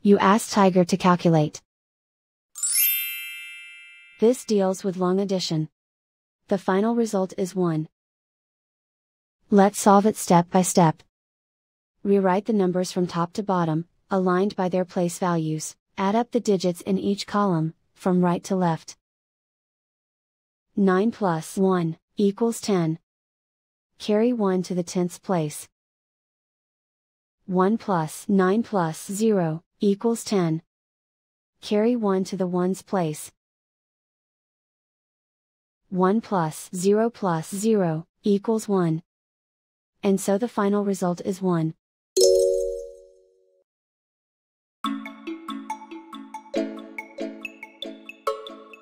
You ask Tiger to calculate. This deals with long addition. The final result is 1. Let's solve it step by step. Rewrite the numbers from top to bottom, aligned by their place values. Add up the digits in each column, from right to left. 9 plus 1 equals 10. Carry 1 to the 10th place. 1 plus 9 plus 0 equals 10. Carry 1 to the 1's place. 1 plus 0 equals 1. And so the final result is 1.